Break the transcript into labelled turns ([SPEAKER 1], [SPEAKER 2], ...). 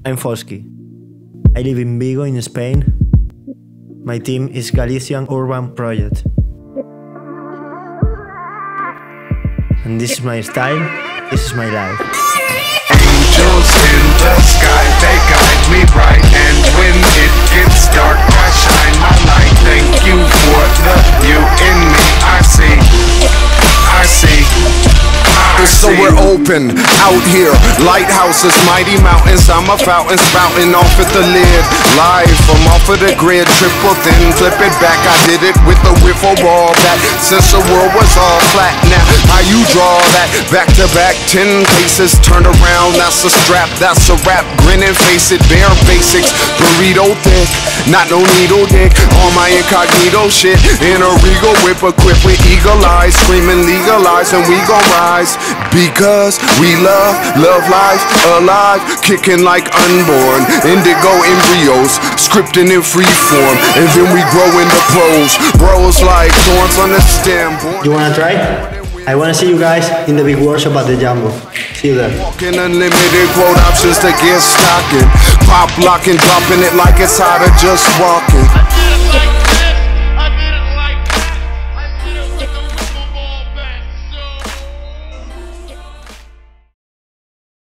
[SPEAKER 1] I'm Fosky. I live in Vigo in Spain. My team is Galician Urban Project. And this is my style, this is my life.
[SPEAKER 2] Angels in the sky, they guide me right. And when it gets dark, I shine my light. Thank you for the you in me. I see.
[SPEAKER 3] So we're open, out here, lighthouses, mighty mountains. I'm a fountain spouting off at the lid. Live from off of the grid, triple thin, flip it back. I did it with a wiffle ball bat. Since the world was all flat, now how you draw that? Back to back, 10 paces, turn around, that's a strap, that's a rap. Grin and face it, bare basics, burrito thick, not no needle dick. On my incognito shit, in a regal whip equipped with eagle eyes, screaming legalize and we gon' rise. Because we love life, alive, kicking like unborn, indigo embryos, scripting in free form, and then we grow into pros, bros like thorns on the stem.
[SPEAKER 1] You wanna try? I wanna see you guys in the big workshop at the Jumbo. See you there.
[SPEAKER 3] Walking unlimited quote options to get stocking, pop locking, dropping it like it's hot or just walking.